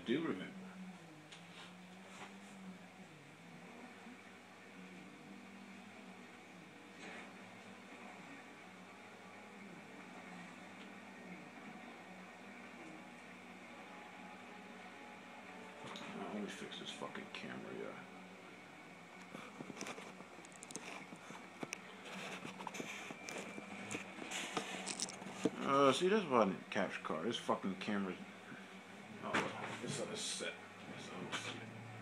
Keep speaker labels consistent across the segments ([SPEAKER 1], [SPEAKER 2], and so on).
[SPEAKER 1] do remember. Let me fix this fucking camera, yeah. See, that's why I didn't capture card. This fucking camera's... Oh, this other set. This other set.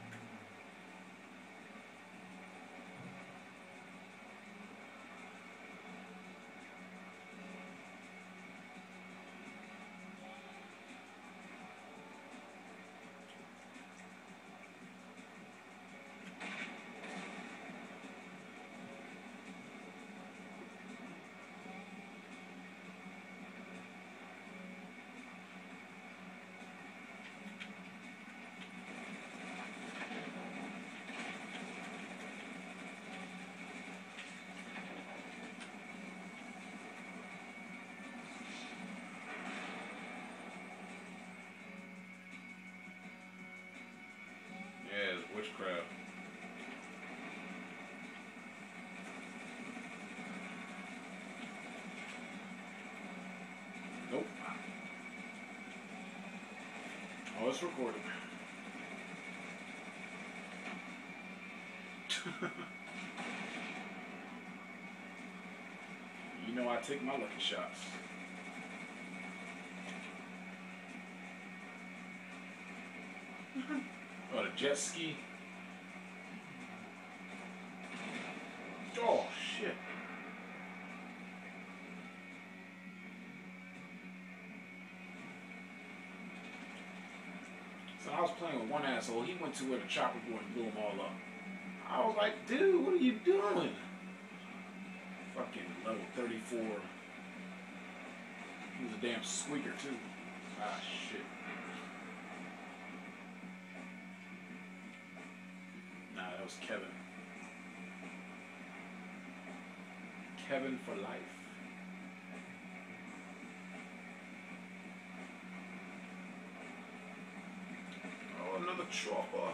[SPEAKER 1] Yeah, it's witchcraft. Nope. Oh, it's recording. You know I take my lucky shots. Oh, the jet ski. Oh, shit. So I was playing with one asshole. He went to where the chopper boy and blew them all up. I was like, dude, what are you doing? Fucking level 34. He was a damn squeaker, too. Ah, shit. Nah, that was Kevin. Kevin for life. Oh, another chopper.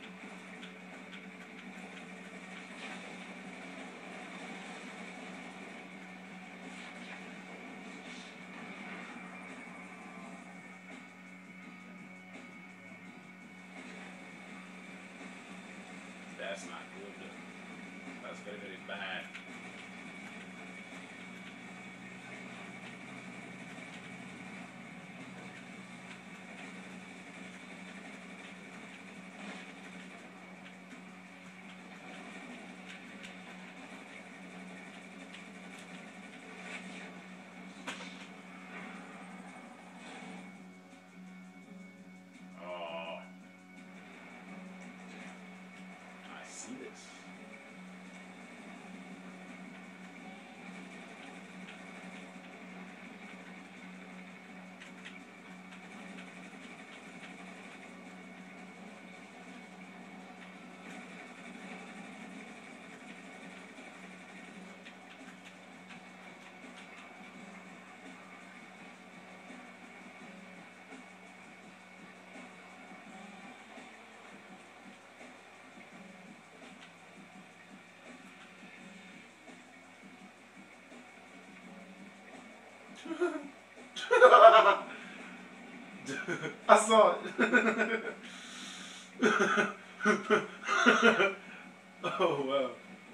[SPEAKER 1] That's not good. That's very, very bad. See this. I saw it. Oh, wow.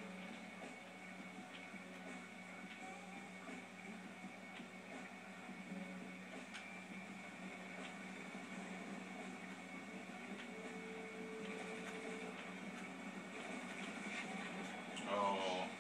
[SPEAKER 1] Oh.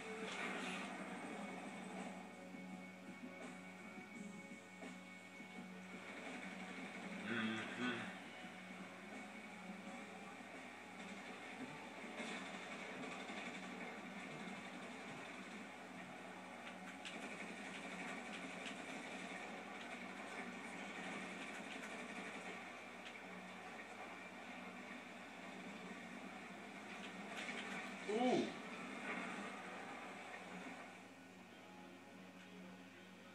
[SPEAKER 1] Ooh.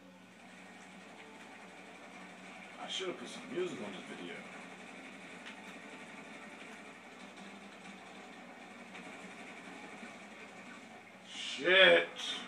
[SPEAKER 1] I should have put some music on this video. shit.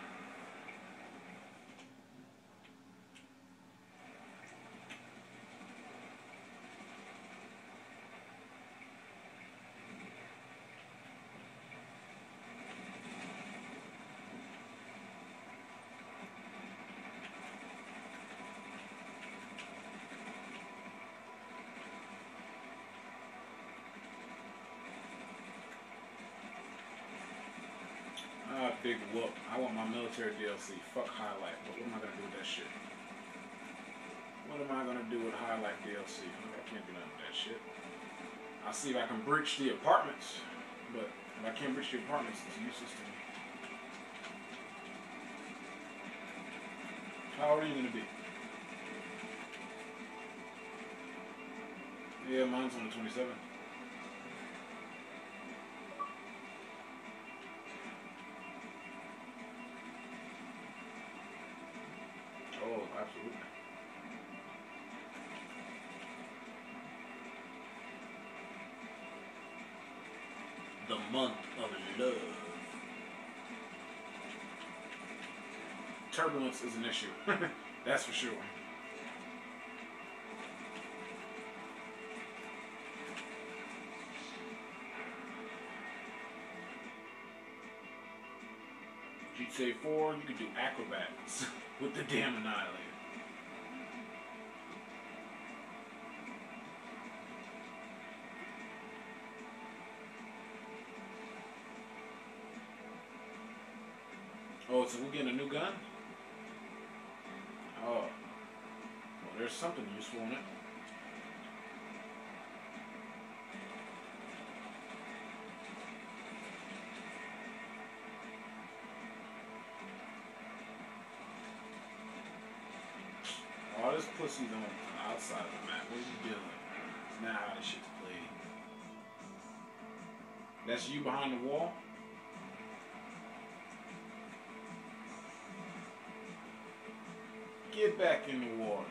[SPEAKER 1] Big whoop. I want my military DLC. Fuck Highlight. What am I gonna do with that shit? What am I gonna do with Highlight DLC? I can't do nothing with that shit. I'll see if I can breach the apartments, but if I can't breach the apartments, it's useless to me. How old are you gonna be? Yeah, mine's on the 27th. Oh, absolutely. The month of love. Turbulence is an issue. That's for sure. GTA 4, you can do acrobats with the damn Annihilator. Oh, so we're getting a new gun? Oh. Well, there's something useful in it. Oh, this pussy's on the outside of the map. What are you doing? It's not how this shit's played. That's you behind the wall? Get back in the water.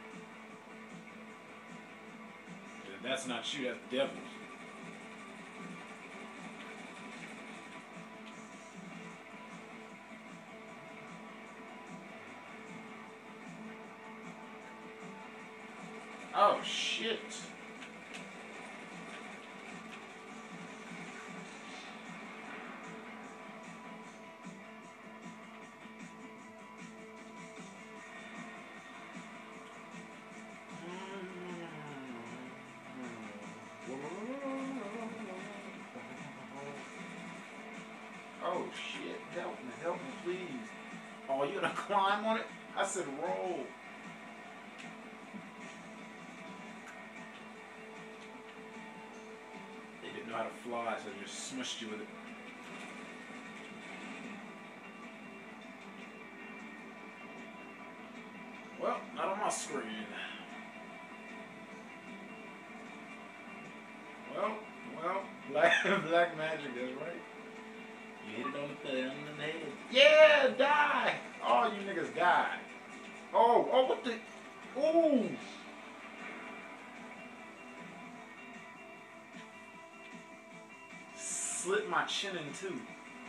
[SPEAKER 1] That's not you, that's devils. Oh shit. Oh shit, help me please. Oh, you gonna climb on it? I said roll. They didn't know how to fly, so they just smushed you with it. Well, not on my screen. Well, black magic, that's right. You hit it on the head. Yeah, die! All you niggas died. Oh, what the? Ooh! Slit my chin in two.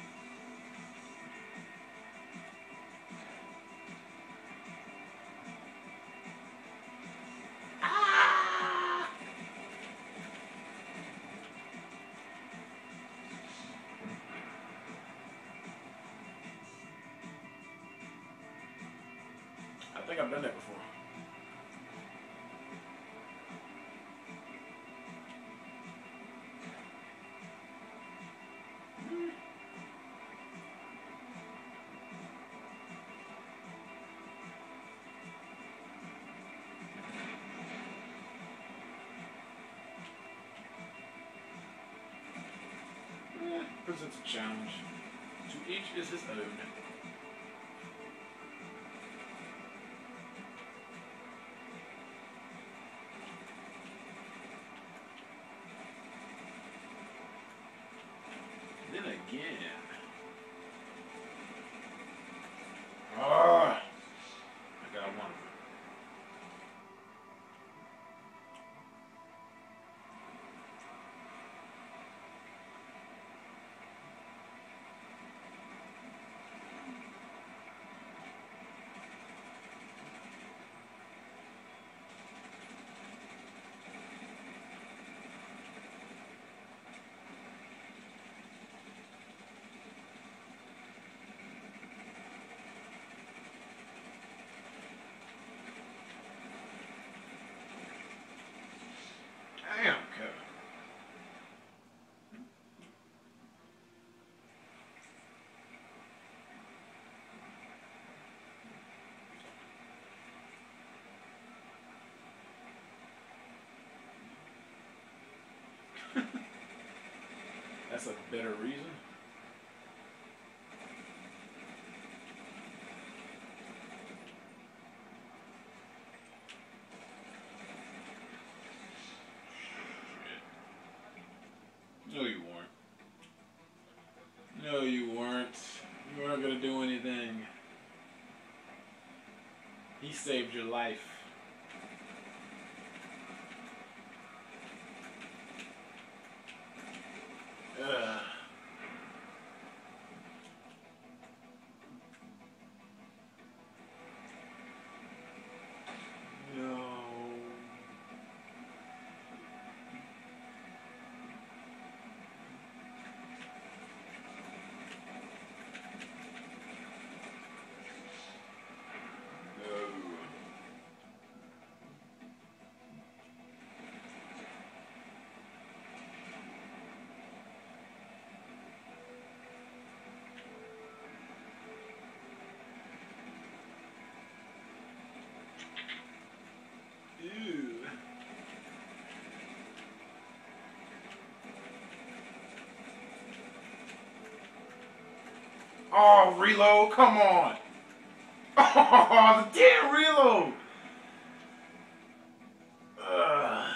[SPEAKER 1] I think I've done that before. Presents a challenge. To each is his own. Then again. I got one. That's a better reason. No, you weren't. No, you weren't. You weren't gonna do anything. He saved your life. Ugh. No. Ew. Oh, reload, come on. Oh, the damn reload. Ugh.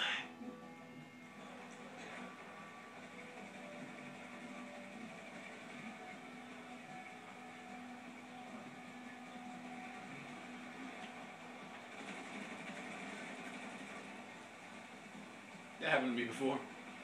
[SPEAKER 1] That happened to me before.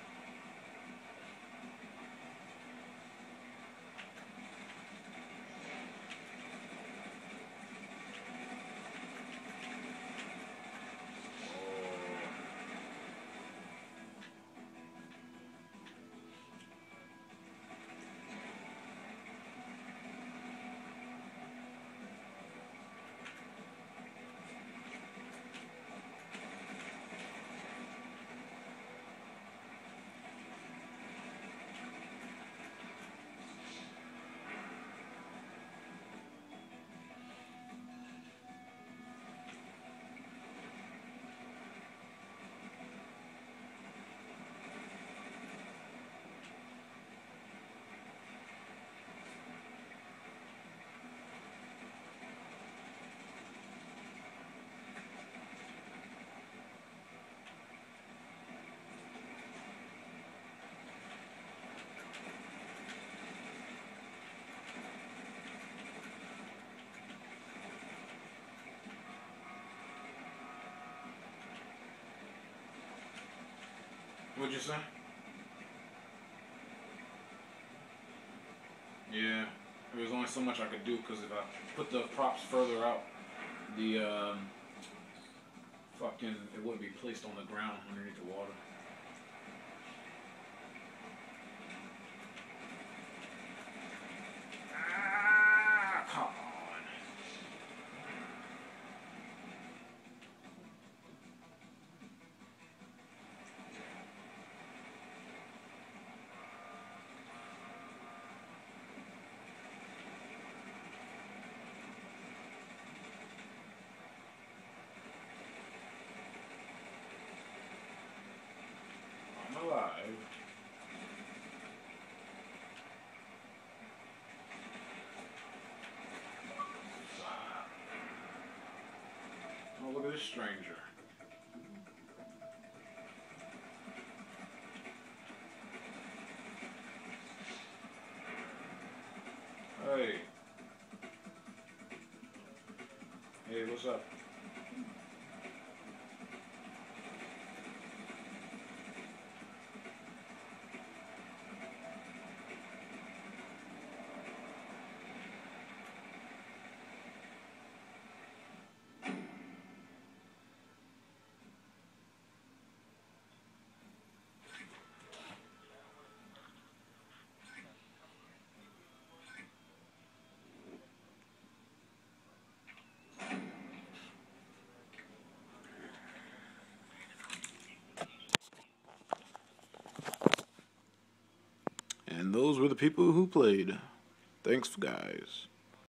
[SPEAKER 1] What'd you say? Yeah, there was only so much I could do because if I put the props further out, the fucking it wouldn't be placed on the ground underneath the water. Ah, come on. I'm alive. Oh, look at this stranger. Hey. Hey, what's up? And those were the people who played. Thanks, guys.